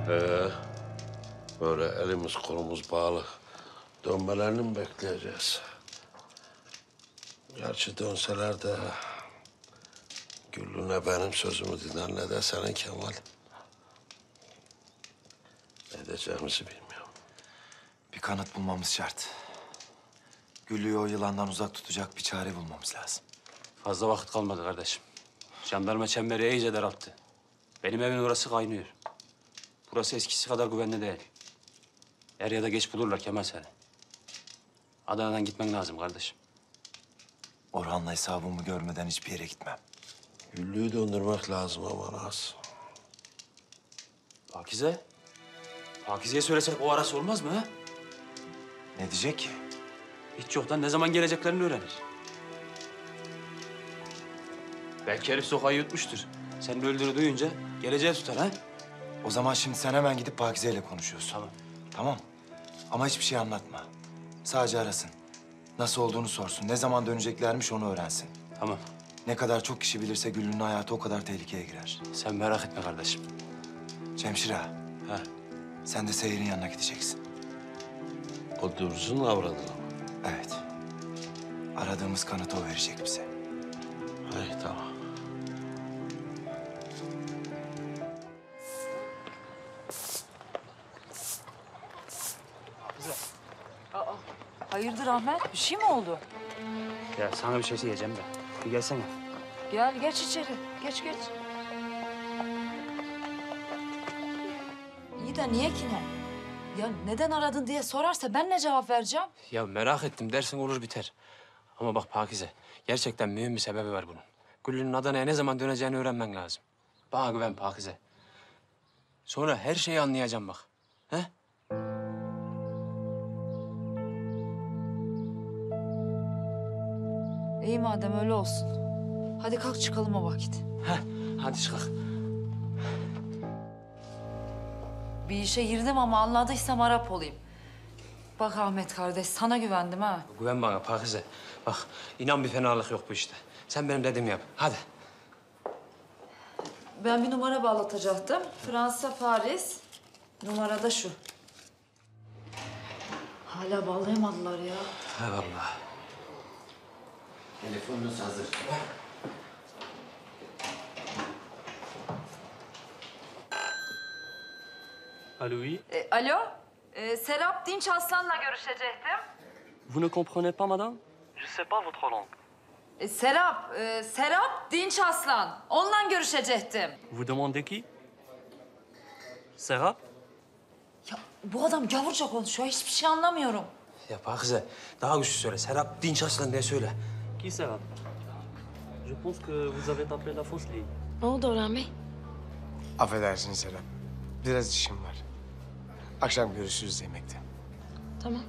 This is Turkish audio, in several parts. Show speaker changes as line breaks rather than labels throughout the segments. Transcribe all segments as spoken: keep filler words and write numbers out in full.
Ee, böyle elimiz kolumuz bağlı dönmelerini mi bekleyeceğiz? Gerçi dönseler de Güllü'ne benim sözümü dinler ne de senin Kemal. Ne edeceğimizi bilmiyorum.
Bir kanıt bulmamız şart. Güllü'yü o yılandan uzak tutacak bir çare bulmamız lazım.
Fazla vakit kalmadı kardeşim. Jandarma çemberi iyice daralttı. Benim evin orası kaynıyor. Burası eskisi kadar güvenli değil. Er ya da geç bulurlar Kemal seni. Adana'dan gitmen lazım kardeşim.
Orhan'la hesabımı görmeden hiçbir yere gitmem.
Güllü'yü döndürmek lazım ama Naz.
Pakize. Pakize'ye söylesek o arası olmaz mı ha?
Ne diyecek ki?
Hiç yoktan ne zaman geleceklerini öğrenir. Belki herif sokayı yutmuştur. Senin öldüğünü duyunca geleceği tutar ha?
O zaman şimdi sen hemen gidip Pakize ile konuşuyorsun.
Tamam.
Tamam. Ama hiçbir şey anlatma. Sadece arasın. Nasıl olduğunu sorsun. Ne zaman döneceklermiş onu öğrensin.
Tamam.
Ne kadar çok kişi bilirse Güllü'nün hayatı o kadar tehlikeye girer.
Sen merak etme kardeşim.
Cemşir ağa,
Ha.
sen de Seher'in yanına gideceksin.
O Dürz'ün avradına mı?
Evet. Aradığımız kanıtı o verecek bize.
Hey, tamam.
Hayırdır Ahmet? Bir şey mi oldu?
Ya sana bir şey diyeceğim de. Bir gelsene.
Gel geç içeri. Geç geç. İyi de niye ki ne? Ya neden aradın diye sorarsa ben ne cevap vereceğim?
Ya merak ettim dersin olur biter. Ama bak Pakize, gerçekten mühim bir sebebi var bunun. Güllü'nün Adana'ya ne zaman döneceğini öğrenmen lazım. Bana güven Pakize. Sonra her şeyi anlayacağım bak. He?
İyi madem öyle olsun. Hadi kalk çıkalım o vakit.
Heh, hadi çıkak.
Bir işe girdim ama anladıysam Arap olayım. Bak Ahmet kardeş sana güvendim ha.
Güven bana Pakize. Bak inan bir fenalık yok bu işte. Sen benim dediğimi yap. Hadi.
Ben bir numara bağlatacaktım. Fransa, Paris. Numara da şu. Hala bağlayamadılar ya.
He vallahi.
Telefonunuz hazır.
Allô, oui?
E, alo, e, Serap Dinç Aslan'la görüşecektim.
Vous ne comprenez pas, madame? Je sais pas votre langue.
E, Serap, e, Serap Dinç Aslan. Onunla görüşecektim.
Vous demandez qui? Serap?
Ya bu adam gavurca konuşuyor, hiçbir şey anlamıyorum.
Ya Pakize, daha güçlü söyle. Serap Dinç Aslan diye söyle.
Qui Serap? Je pense que vous avez appelé la fausse ligne.
Ne oldu Orhan Bey?
Affedersin Serap. Biraz işim var. Akşam görüşürüz yemekte.
Tamam.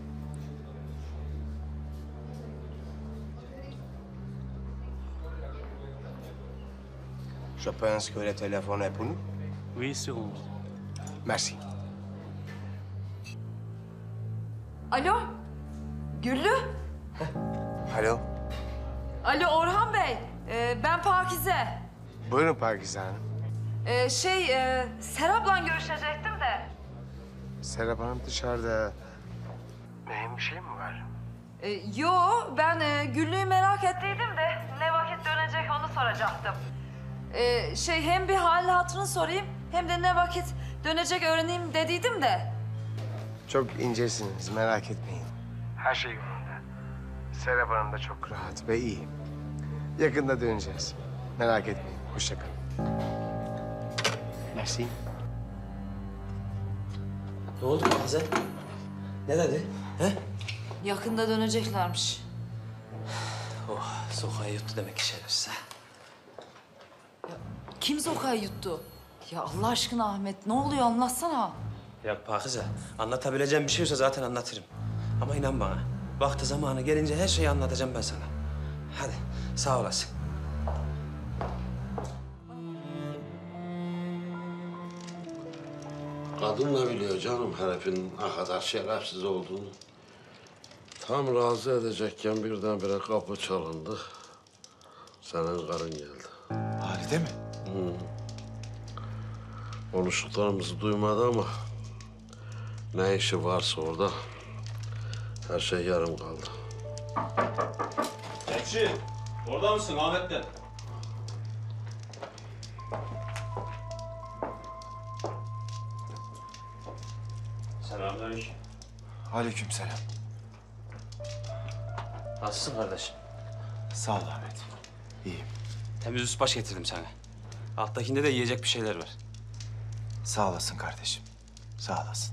Je pense que le téléphone est pour nous.
Oui, sûrement.
Merci.
Alo, Güllü.
Alo.
Alo Orhan Bey, e, ben Pakize.
Buyurun Pakize Hanım.
E, şey, e, Serap'la görüşecektim de.
Serap Hanım dışarıda. Mühim bir şey mi var?
E, yo, ben e, Güllü'yü merak ettiydim de ne vakit dönecek onu soracaktım. E, şey, hem bir hal hatırını sorayım hem de ne vakit dönecek öğreneyim dediydim de.
Çok incesiniz, merak etmeyin. Her şey yolunda. Serap Hanım da çok rahat ve iyi. Yakında döneceğiz. Merak etmeyin, hoşça kalın. Merci.
Ne oldu Pakize? Ne dedi? He?
Yakında döneceklermiş.
Oh, sokağa yuttu demek ki şerefsiz.
Kim sokayı yuttu? Ya Allah aşkına Ahmet, ne oluyor anlatsana.
Ya Pakize, anlatabileceğim bir şey olsa zaten anlatırım. Ama inan bana, vakti zamanı gelince her şeyi anlatacağım ben sana. Hadi, sağ olasın.
Kadın ne biliyor canım herifin ne kadar şerefsiz olduğunu. Tam razı edecekken birdenbire kapı çalındı. Senin karın geldi.
Halide mi?
konuştuklarımızı duymadı ama ne işi varsa orada her şey yarım kaldı.
Ekşi, orada mısın Ahmet'ten? Selamünaleyküm.
Aleykümselam.
Nasılsın kardeşim?
Sağ ol Ahmet. İyiyim.
Temiz üst baş getirdim sana. Alttakinde de yiyecek bir şeyler var.
Sağ olasın kardeşim. Sağ olasın.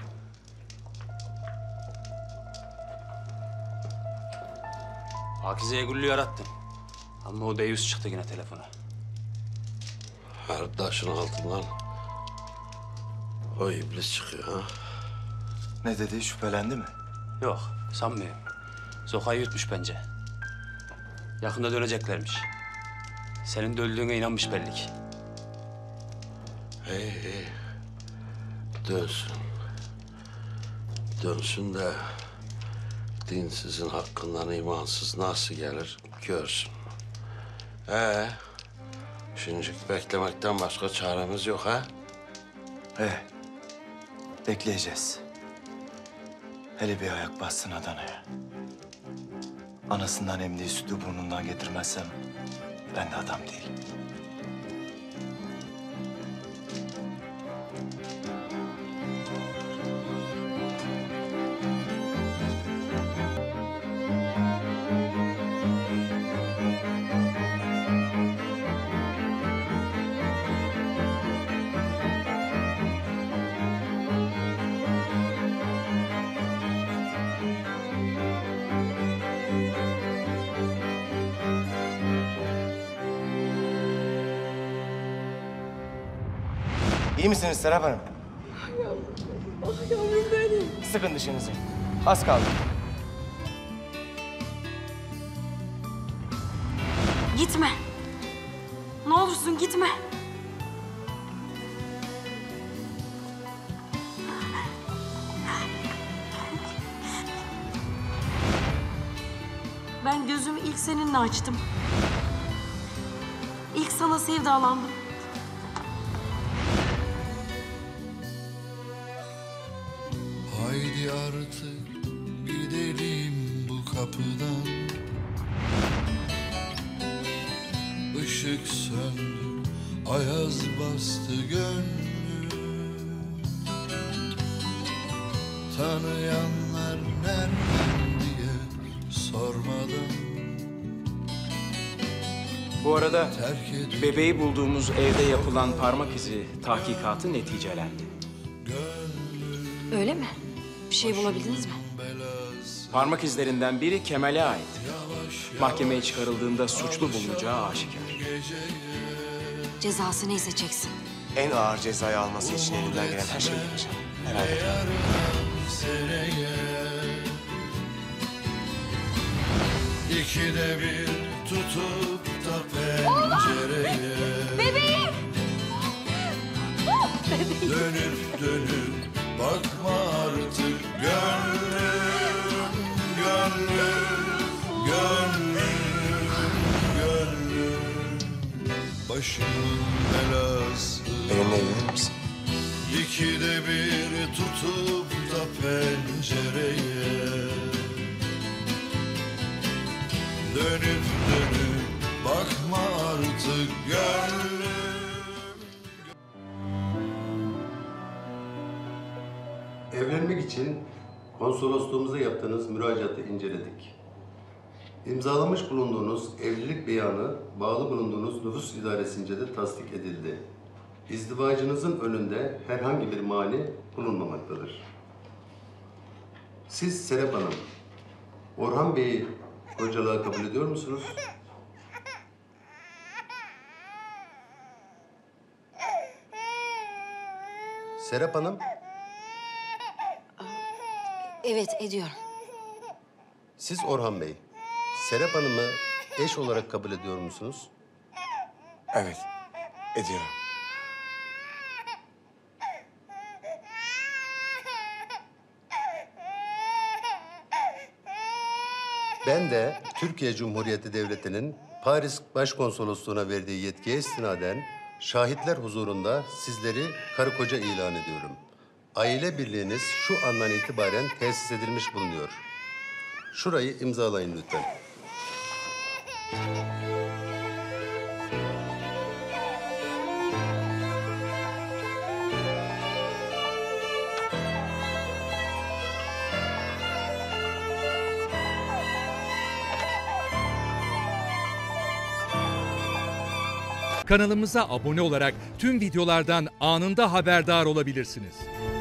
Pakize'ye Güllü'yü arattım. Ama o deyus çıktı yine telefona.
Her taşın altından o iblis çıkıyor ha.
Ne dedi? Şüphelendi mi?
Yok, sanmıyorum. Zoka'yı yırtmış bence. Yakında döneceklermiş. Senin de öldüğüne inanmış belli ki.
İyi iyi. Dönsün. Dönsün de dinsizin hakkından imansız nasıl gelir görsün. Ee, şimdi beklemekten başka çaremiz yok ha?
He. Bekleyeceğiz. Hele bir ayak bassın Adana'ya. Anasından emdiği sütü burnundan getirmezsem ben de adam değilim. İyi misiniz Serap Hanım? Yavrum, ah yavrum benim. Sıkın dişinizi. Az kaldı.
Gitme. Ne olursun gitme. Ben gözümü ilk seninle açtım. İlk sana sevdalandım.
Haydi artık gidelim bu kapıdan. Işık söndü, ayaz bastı gönlüm. Tanıyanlar nereden diye sormadan.
Bu arada
Terk edip
bebeği bulduğumuz evde yapılan parmak izi tahkikatı neticelendi.
Öyle mi? Bir şey bulabildiniz mi?
Parmak izlerinden biri Kemal'e ait. Mahkemeye çıkarıldığında suçlu bulunacağı aşikar.
Cezası neyse çeksin.
En ağır cezayı alması için elimden gelen her şeyi yapacağım. Merak etme.
seneye İkide bir tutup da pencereye
Bebeğim!
Dönüp dönüp bakma artık gönlüm, gönlüm, gönlüm, gönlüm. Başımın belası.
Benimle evlenir misin?
İkide bir tutup da pencereye Dönüp dönüp bakma artık gönlüm.
Evlenmek için konsolosluğumuza yaptığınız müracaatı inceledik. İmzalamış bulunduğunuz evlilik beyanı bağlı bulunduğunuz nüfus idaresince de tasdik edildi. İzdivacınızın önünde herhangi bir mani bulunmamaktadır. Siz Serap Hanım, Orhan Bey'i kocalığa kabul ediyor musunuz? Serap Hanım,
Evet, ediyorum.
siz Orhan Bey, Serap Hanım'ı eş olarak kabul ediyor musunuz?
Evet, ediyorum.
Ben de Türkiye Cumhuriyeti Devleti'nin Paris Başkonsolosluğu'na verdiği yetkiye istinaden Şahitler huzurunda sizleri karı koca ilan ediyorum. Aile birliğiniz şu andan itibaren tesis edilmiş bulunuyor. Şurayı imzalayın lütfen.
Kanalımıza abone olarak tüm videolardan anında haberdar olabilirsiniz.